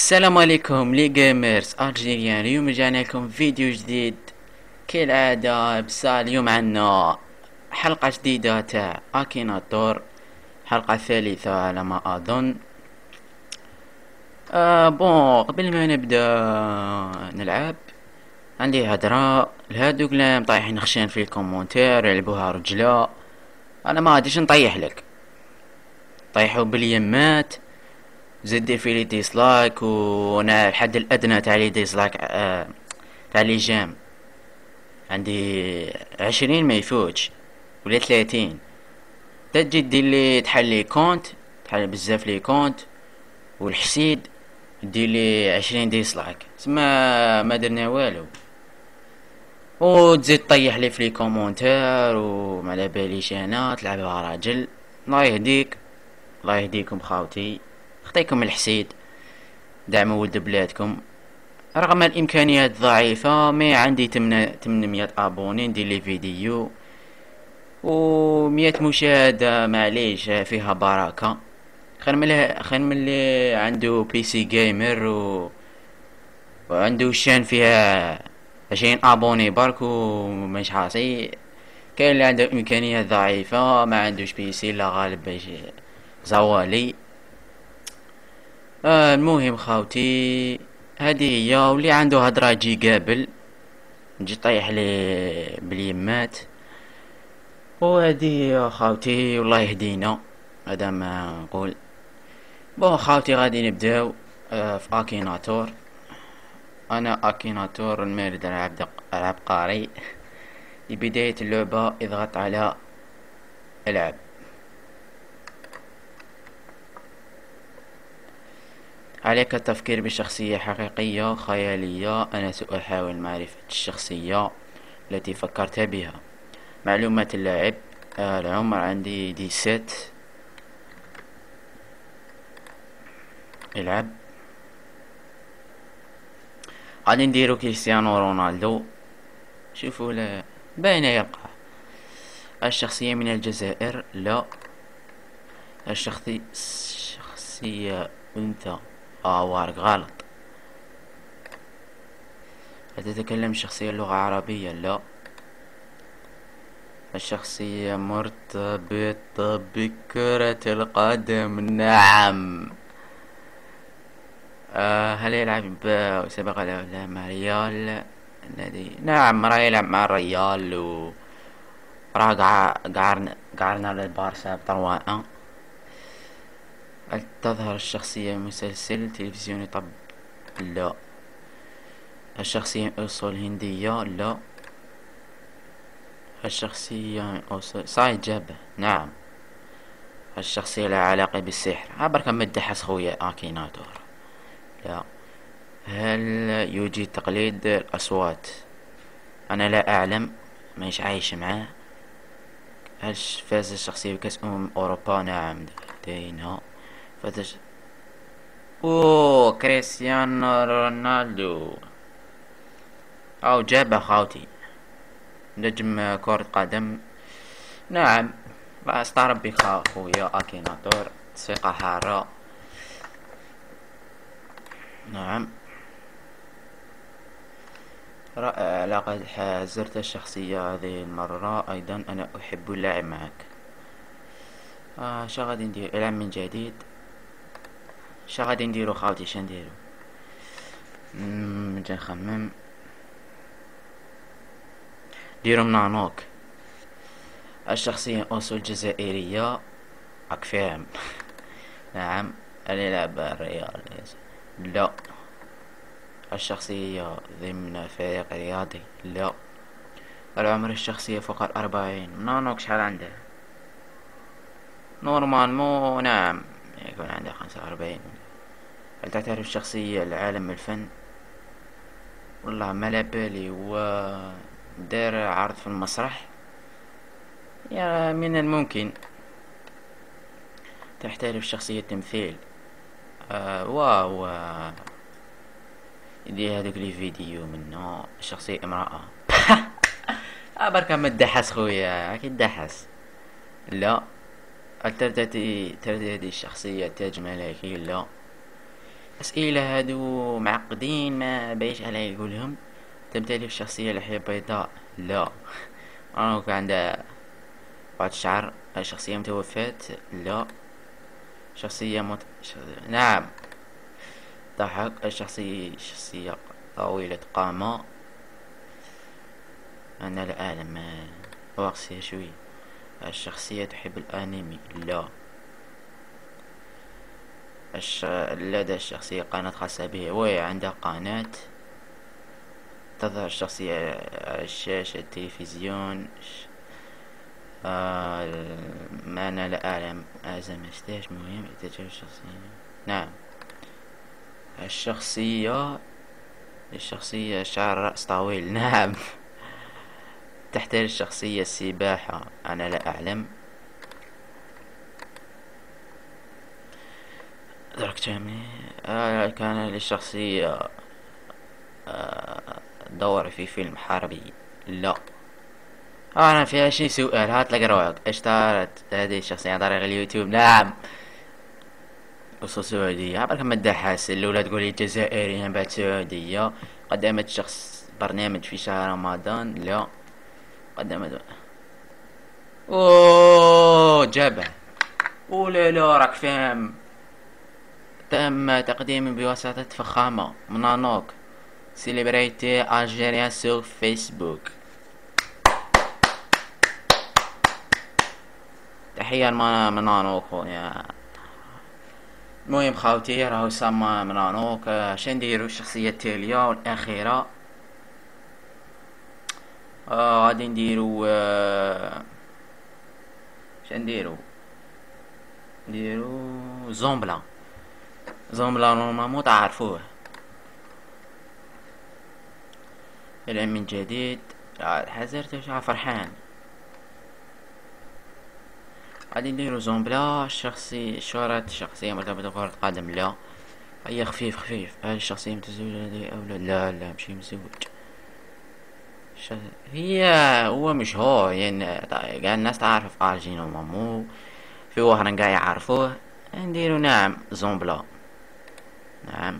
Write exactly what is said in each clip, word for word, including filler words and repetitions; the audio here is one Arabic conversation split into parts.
السلام عليكم لي جيمرز الجيريان. اليوم رجعنا لكم فيديو جديد كالعادة. بس اليوم عنا حلقة جديدة تاع اكيناتور، حلقة ثالثة على ما اظن. آه بون قبل ما نبدا نلعب عندي هدرة لهادوك اللي مطيحين خشين في الكومنتير يلعبوها رجلة. انا ما غاديش نطيح لك، طيحوا باليمات زد دير فيلي ديسلايك، وانا الحد الادنى تاع لي ديسلايك آه تاع لي جيم عندي عشرين ما يفوتش ولا ثلاثين. تجي دير لي تحل لي كونت، تحل بزاف لي كونت والحسيد دير لي عشرين ديسلايك سما ما درنا والو، وتزيد طيح لي في لي كومونتير وما على باليش انا تلعبها راجل. الله يهديك، الله يهديكم خاوتي، خطيكم الحسيد، دعموا ولد بلادكم. رغم الامكانيات ضعيفة ما عندي تمنمية ابوني ندير لي فيديو و مية مشاهدة، معليش فيها بركة. خير من خير من اللي عنده بي سي جيمر و... وعنده شان فيها عشرين ابوني برك ومش حاصي. كاين اللي عنده امكانيات ضعيفة ما عندوش بي سي لا غالب باش زوالي. آه المهم خاوتي هذه هي، واللي عنده هدرة يجي قابل نجي طيح لي باليمات. وهذه هي خاوتي، والله يهدينا، هذا ما نقول. بون خاوتي غادي نبداو آه في اكيناتور. انا اكيناتور المارد العب العب قاري. لبداية اللعبة اضغط على العب. عليك التفكير بشخصية حقيقية خيالية. أنا سأحاول معرفة الشخصية التي فكرت بها. معلومات اللاعب، آه العمر عندي دي ست. العب. غادي نديرو كريستيانو رونالدو. شوفوا لا باينة يبقى. الشخصية من الجزائر لا. الشخصي الشخصية أنثى. آه وارق غلط. أتتكلم الشخصية اللغة عربية لا. الشخصية مرتبطة بكرة القدم نعم. آه هل يلعب سبق له مع ريال النادي؟ نعم راه يلعب مع الريال و راه قعرنا قعرنا للبارسا بطرواء. هل تظهر الشخصية مسلسل تلفزيوني؟ طب لا. الشخصية أصول هندية لا. الشخصية أصول صاي جابه نعم. الشخصية لها علاقة بالسحر. عبرك مدحس خويا اكيناتور لا. هل يوجد تقليد الأصوات؟ أنا لا أعلم، مش عايش معاه. هل فاز الشخصية بكأس أمم أوروبا؟ نعم دينا فاز. أوه كريستيانو رونالدو أو جابه خاوتي، نجم كرة قدم نعم. استغرب بك خويا اكيناتور، ثقة حارة نعم. رائع، لقد حازرت الشخصية هذه المرة أيضا. أنا أحب اللعب معك. آه شا غادي ندير؟ العب من جديد. شا غادي نديرو خاوتي؟ شا نديرو؟ نجي نخمم. ديرو منانوك. الشخصية أصول جزائرية راك فاهم. نعم. هل يلعب الريال؟ لا. الشخصية ضمن فريق رياضي لا. العمر الشخصية فوق الأربعين. منانوك شحال عنده؟ نورمال مو نعم يكون عنده خمسة وأربعين. هل تعترف الشخصية العالم الفن؟ والله ما لابالي. و دار عرض في المسرح يا من الممكن. تحترف شخصية تمثيل. آه واو آه. يدي هذوك لي فيديو منه شخصية امرأة. آه بركة ما تدحس خويا، اكيد دحس لا. هل ترتدي ترتدي الشخصية تاج ملكي؟ لا. أسئلة هادو معقدين ما بايش عليه يقولهم. تمتلك شخصية لحية بيضاء؟ لا. رونق عندها بعض الشعر. شخصية متوفاة؟ لا. شخصية مت... ش... نعم. ضحك. الشخصية شخصية طويلة قامة؟ أنا لا أعلم. وقتها شوي. الشخصية تحب الأنمي؟ لا. الش... لدى الشخصية قناة خاصة به؟ وي عندها قناة. تظهر الشخصية على الشاشة التلفزيون؟ ش... آه... ما أنا لا أعلم. أعزم اشتاش مهم يتجاوز الشخصية. نعم. الشخصية الشخصية شعر رأس طويل؟ نعم. تحتاج الشخصية السباحة؟ أنا لا أعلم. درك جميل. آه كان للشخصية آه دور في فيلم حربي؟ لا. آه أنا في عشرين سؤال، هات لك روعك. اشتهرت هذه الشخصية عن طريق اليوتيوب؟ نعم. أصول سعودية. عبرك مدى حاسن الأولى تقولي جزائرية بعد سعودية. قدمت شخص برنامج في شهر رمضان؟ لا. قدمت. اوه جبل. اوه لا راك فاهم. تم تقديمي بواسطة فخامة منانوك سيليبريتي الجيريان سور فيسبوك. تحية لمنانوك خويا. المهم خاوتي راهو سما منانوك. شنديرو الشخصية التالية والأخيرة؟ آه غادي نديرو آه شنديرو نديرو زومبلا. زومبلا نورمالمون تعرفوه. العام من جديد. حزرت وش فرحان. غادي نديرو زومبلا. الشخصي شهرة شخصية مرتبطة بكرة قدم؟ لا. هيا خفيف خفيف. هل الشخصية متزوجة لديه أو لا؟ لا لا مشي مزوج. ش... هي هو مشهور يعني قاع الناس تعرف ارجينو مامو. في وهران قاع يعرفوه. نديرو نعم زومبلا. نعم.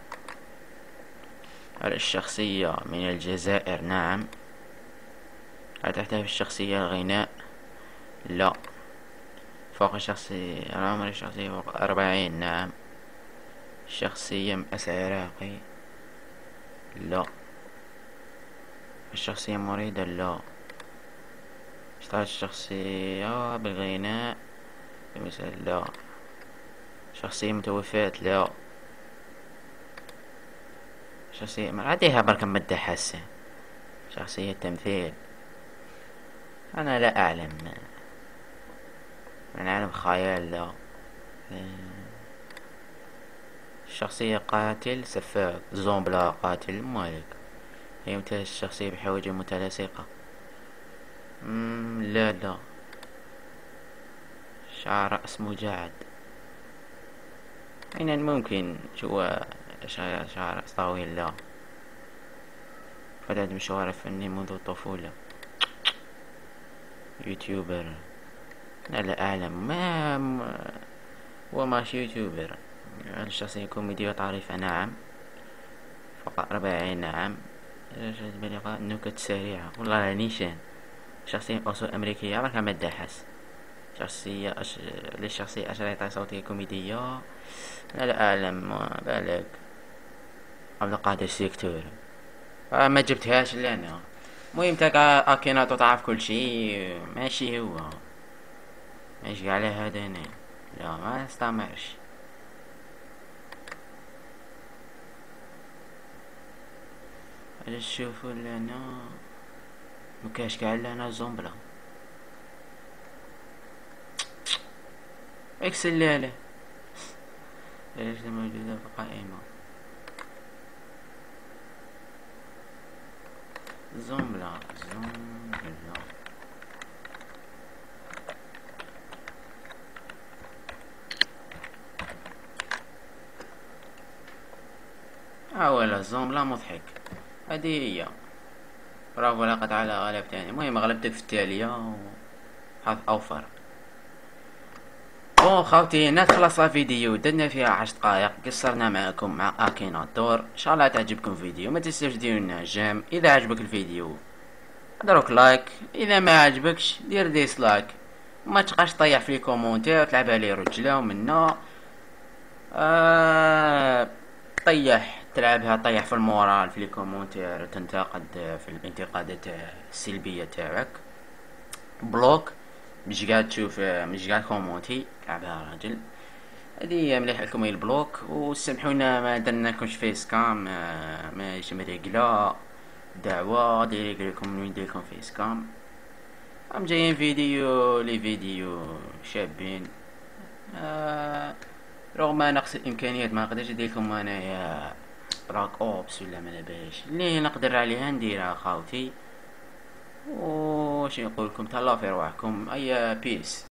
هل الشخصية من الجزائر؟ نعم. هل تحتوي الشخصية الغناء؟ لا. فوق الشخصية العمر الشخصية فوق أربعين؟ نعم. الشخصية مأس عراقي؟ لا. الشخصية مريضة؟ لا. اشتغلت الشخصية بالغناء مثل؟ لا. شخصية متوفاة؟ لا. شخصية مرعديها بركة مدى حاسة. شخصية تمثيل؟ أنا لا أعلم. من عالم خيال؟ لا. الشخصية قاتل سفاك؟ زومبلا قاتل مالك. هي يمتلك الشخصية بحواجب متلاصقة؟ مم لا لا. شعر رأس مجعد؟ من الممكن شو شعر رأس طويل؟ لا. فتاة مشوار فني منذ الطفولة؟ يوتيوبر؟ أنا لا أعلم. ما هو ماشي يوتيوبر. الشخصية كوميدية طريفة؟ نعم. فوق أربعين؟ نعم. بلغة نكت سريعة؟ والله نيشان. شخصية أصول أمريكية؟ عبرك مدى حس. شخصية أش... للشخصية أشرطة صوتية كوميدية؟ أنا لا أعلم. ما بالك. عبد القادر سيكتور؟ آه ما جبتهاش لأنا. المهم تاكا أكيناتو تعرف كل شي. ماشي هو ماشي على هذا أنا. لا ما استمرش. علاش تشوفو لنا مكاش كاع لنا زومبلا. اكس الليلة. علاش موجودة في القائمة زومبلا زومبلا. اه ولا زومبلا مضحك. هذه هي. برافو لقد على غلبتني. المهم غلبتك في التالية وحظ أوفر. بون خاوتي، هنا تخلص فيديو درنا فيها عشر دقائق، قصرنا معكم مع اكيناتور. ان شاء الله تعجبكم الفيديو، ما تنساوش ديروا لنا جيم اذا عجبك الفيديو، دروك لايك، اذا ما عجبكش دير ديسلايك، ما تبقاش طيح في الكومونتير تلعبها لي رجله ومنا آه طيح تلعبها طيح في المورال في الكومونتير، تنتقد في الانتقادات السلبيه تاعك، بلوك، مش قاعد تشوف، مش قاعد كومونتي، تلعبها راجل. هذه مليح لكم البلوك، وسامحونا ما درناكمش فيس كام، آه، ماشي مريقله دعوة ديريك لكم من وين ديركم فيس كام. راهم جايين فيديو لي فيديو شابين، آه رغم نقص الامكانيات ما نقدرش نديرلكم انايا راك اوبس ولا ما باش، اللي نقدر عليها نديرها خاوتي. وش نقول لكم، تهلاو في رواحكم، ايا بيس.